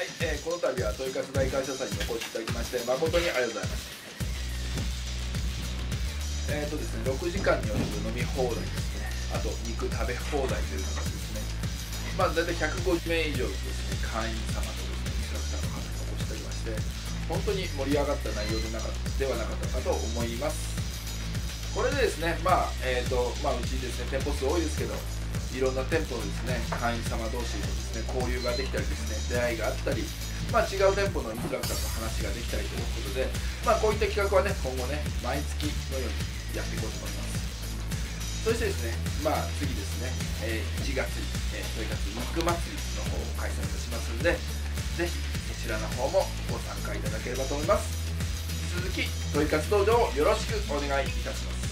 はい、この度は問い活大感謝祭にお越しいただきまして誠にありがとうございます。ですね、6時間に及ぶ飲み放題ですね、あと肉食べ放題という形ですね。まあ大体150名以上のですね、会員様とですね、インストラクターの方にお越しいただきまして、本当に盛り上がった内容ではなかったかと思います。これでですね、うちですね、店舗数多いですけど、いろんな店舗のですね、会員様同士のですね、交流ができたりですね、出会いがあったり、違う店舗のインストラクターと話ができたりということで、こういった企画はね、今後ね、毎月のようにやっていこうと思います。そしてですね、次ですね、1月に、問い活肉祭りの方を開催いたしますので、ぜひそちらの方もご参加いただければと思います。引き続き問い活道場をよろしくお願いいたします。